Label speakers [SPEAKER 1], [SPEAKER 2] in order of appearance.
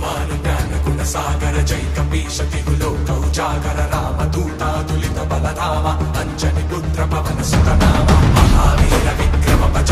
[SPEAKER 1] मान ज्ञान गुण सागर जय कपीश तिहु लोक उजागर